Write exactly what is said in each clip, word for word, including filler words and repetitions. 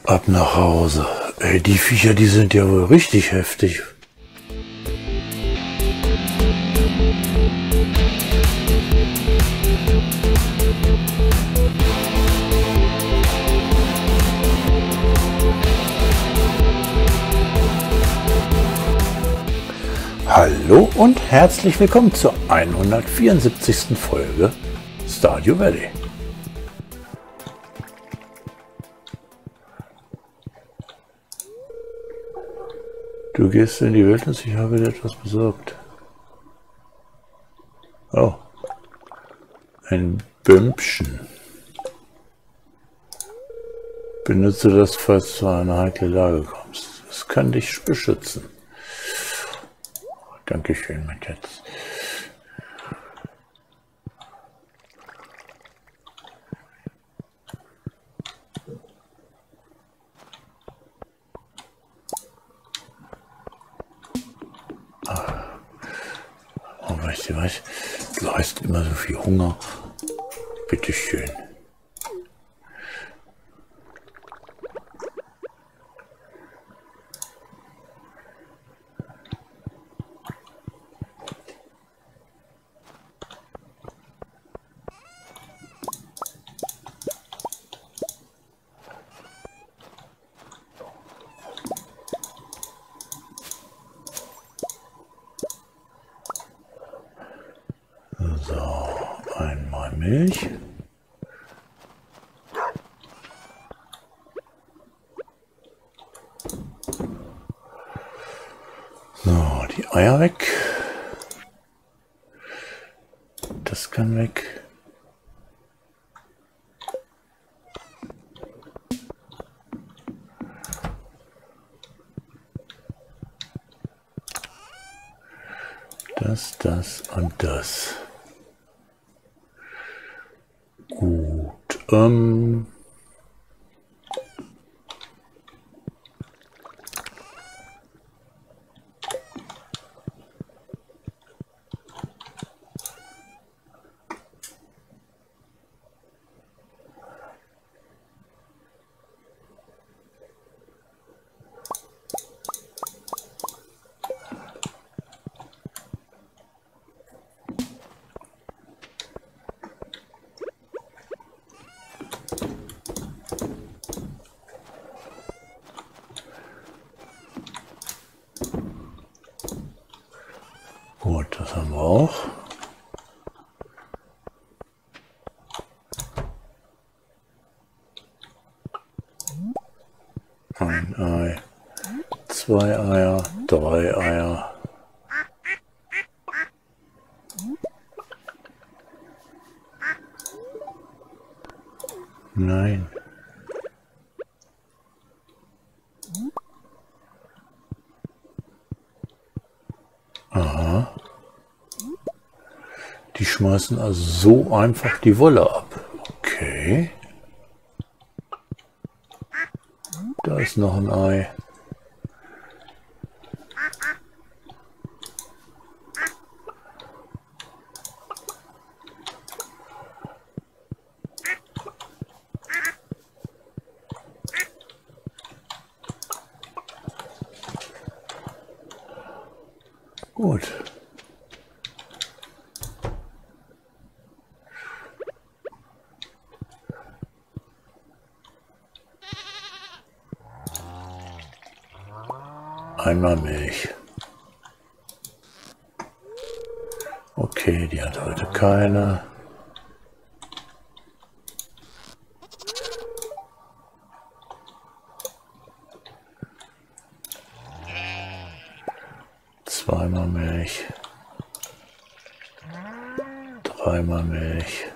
Ab nach Hause. Ey, die Viecher, die sind ja wohl richtig heftig. Hallo und herzlich willkommen zur hundertvierundsiebzigsten Folge Stardew Valley. Du gehst in die Wildnis, ich habe dir etwas besorgt. Oh, ein Bümpchen. Benutze das, falls du in eine heikle Lage kommst. Es kann dich beschützen. Dankeschön, mein Schatz. Oh, weißt du was? Du hast immer so viel Hunger. Bitteschön. So, einmal Milch. So, die Eier weg. Das kann weg. Das, das und das. Gut, ähm... Gut, das haben wir auch. Ein Ei, zwei Eier, drei Eier. Nein. Aha. Die schmeißen also so einfach die Wolle ab. Okay. Da ist noch ein Ei. Gut. Einmal Milch. Okay, die hat heute keine. Zweimal Milch. Dreimal Milch.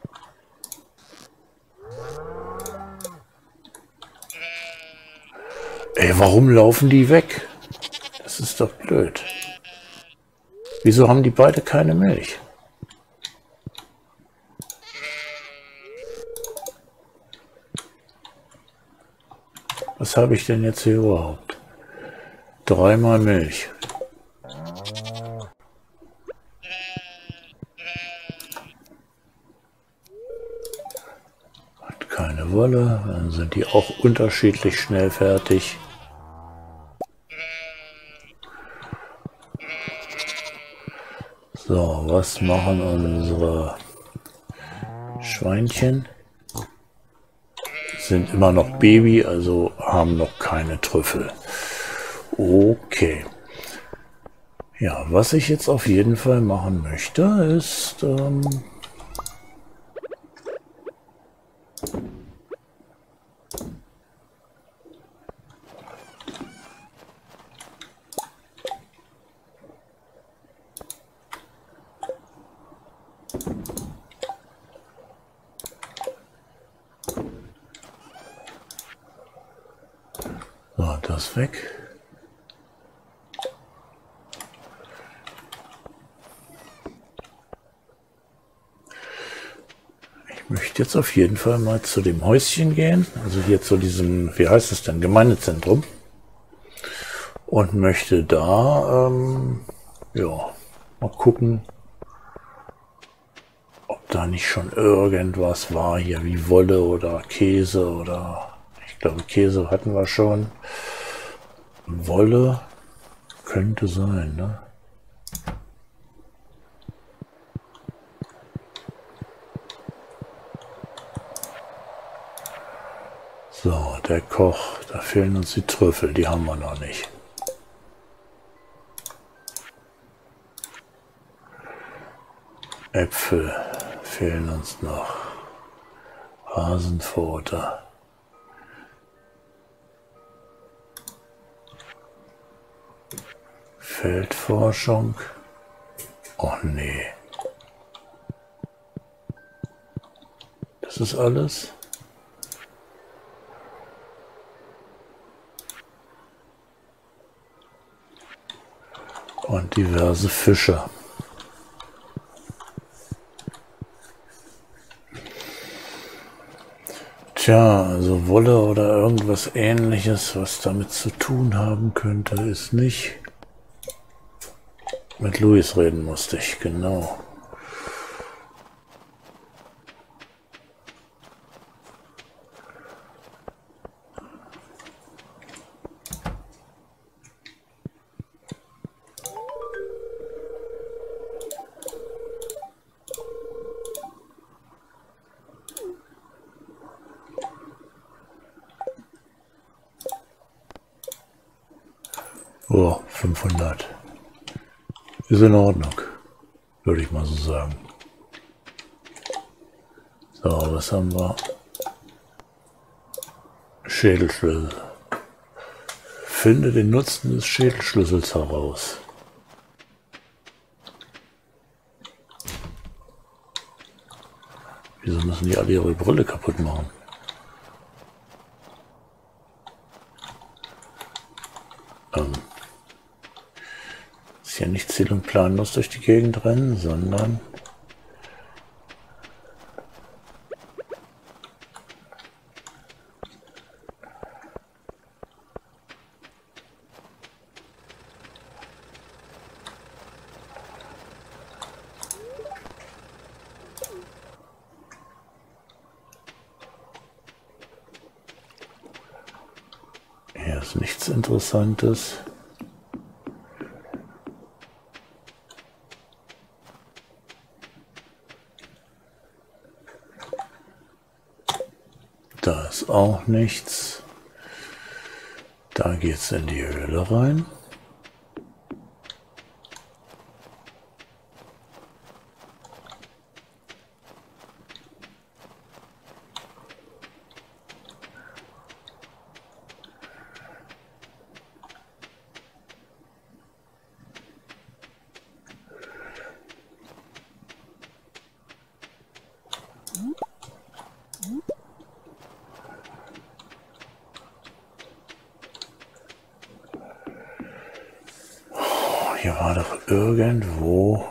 Ey, warum laufen die weg? Das ist doch blöd. Wieso haben die beide keine Milch? Was habe ich denn jetzt hier überhaupt? Dreimal Milch. Hat keine Wolle, dann sind die auch unterschiedlich schnell fertig. So, was machen unsere Schweinchen? Sind immer noch Baby, also haben noch keine Trüffel. Okay. Ja, was ich jetzt auf jeden Fall machen möchte, ist... Ähm so, das weg. Ich möchte jetzt auf jeden Fall mal zu dem Häuschen gehen, also hier zu diesem, wie heißt es denn, Gemeindezentrum, und möchte da, ähm, ja, mal gucken, ob da nicht schon irgendwas war hier, wie Wolle oder Käse oder, ich glaube Käse hatten wir schon, Wolle könnte sein, ne? So, der Koch, da fehlen uns die Trüffel, die haben wir noch nicht. Äpfel fehlen uns noch. Hasenfutter. Feldforschung. Oh nee. Das ist alles. Und diverse Fische. Tja, also Wolle oder irgendwas Ähnliches, was damit zu tun haben könnte, ist nicht. Mit Luis reden musste ich, genau. Oh, fünfhundert. Ist in Ordnung, würde ich mal so sagen. So, was haben wir? Schädelschlüssel. Finde den Nutzen des Schädelschlüssels heraus. Wieso müssen die alle ihre Brille kaputt machen? Ähm. Ist ja nicht ziel- und planlos durch die Gegend rennen, sondern hier ist nichts Interessantes. Da ist auch nichts. Da geht's in die Höhle rein. Hier war doch irgendwo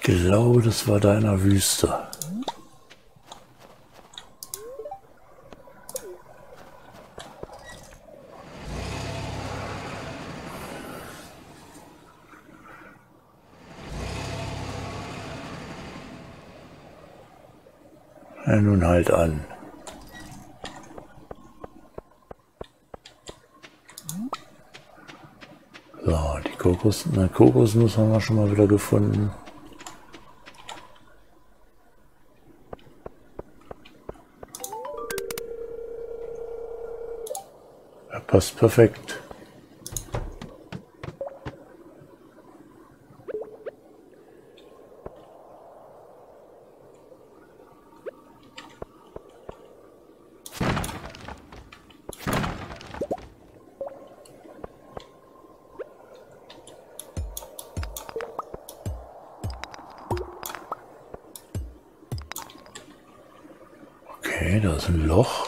glaube, das war da in der Wüste. Ja, nun halt an. So, die Kokos, na, Kokosnuss haben wir schon mal wieder gefunden. Ja, passt perfekt. Okay, da ist ein Loch.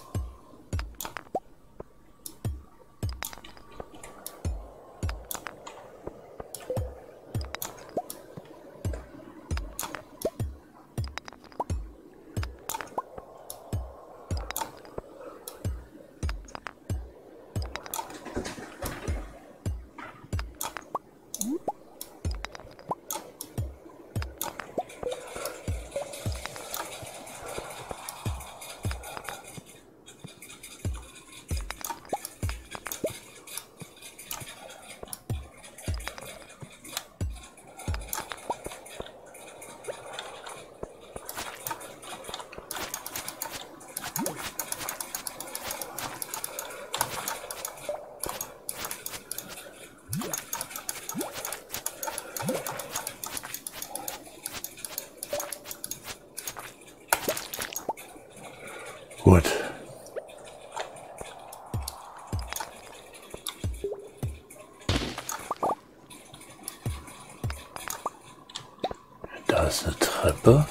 Gut. Da ist eine Treppe.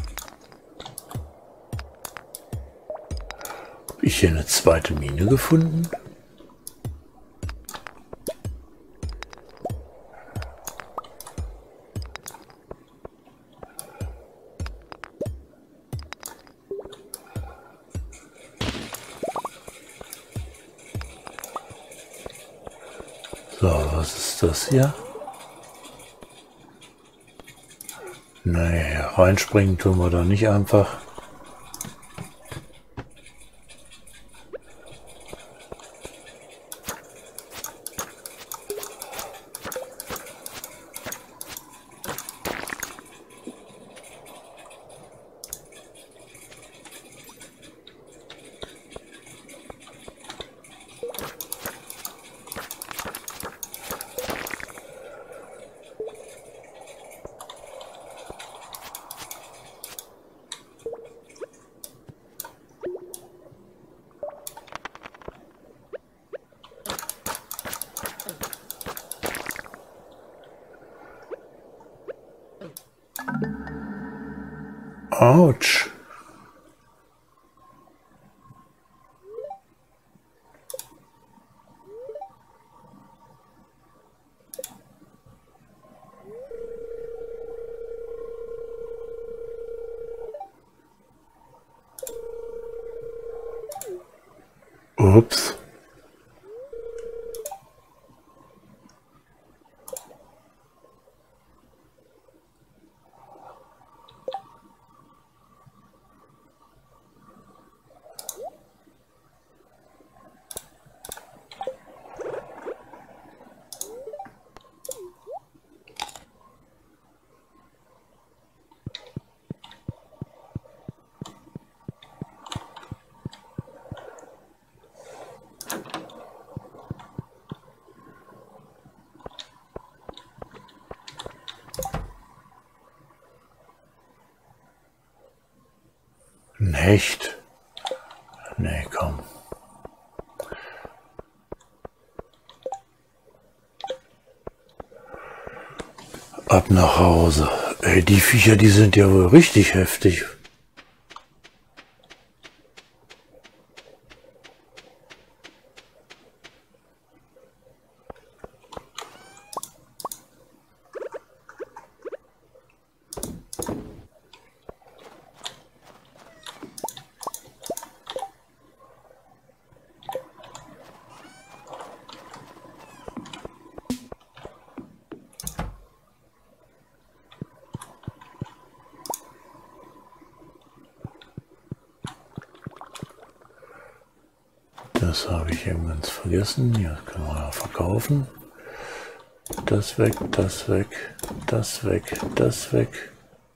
Habe ich hier eine zweite Mine gefunden? So, was ist das hier? Nee, reinspringen tun wir da nicht einfach. Autsch. Ups. Ein Hecht. Nee, komm. Ab nach Hause. Ey, die Viecher, die sind ja wohl richtig heftig. Das habe ich eben ganz vergessen. Hier können wir ja verkaufen. Das weg, das weg, das weg, das weg.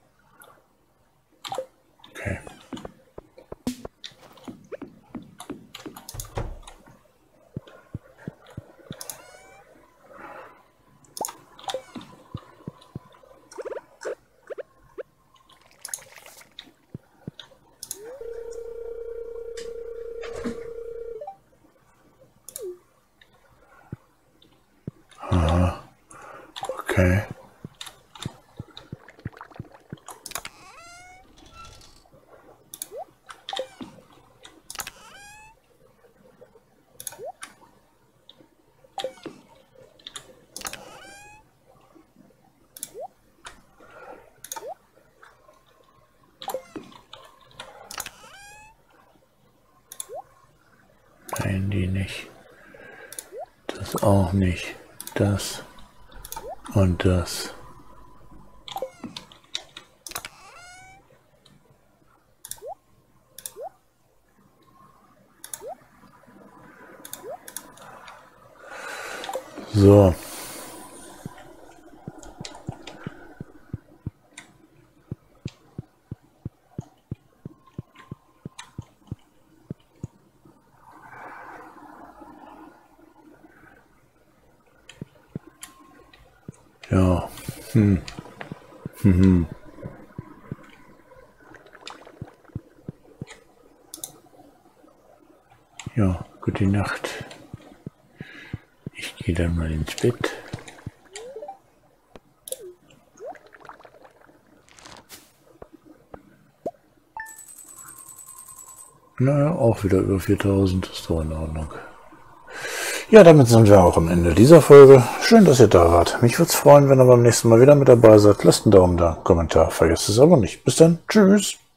Okay. Aha. Okay. Nein, die nicht. Das auch nicht. Das und das. So. Ja. Hm. Hm. Ja, gute Nacht. Ich gehe dann mal ins Bett. Naja, auch wieder über viertausend. Ist doch in Ordnung. Ja, damit sind wir auch am Ende dieser Folge. Schön, dass ihr da wart. Mich würde es freuen, wenn ihr beim nächsten Mal wieder mit dabei seid. Lasst einen Daumen da, Kommentar, vergesst es aber nicht. Bis dann, tschüss.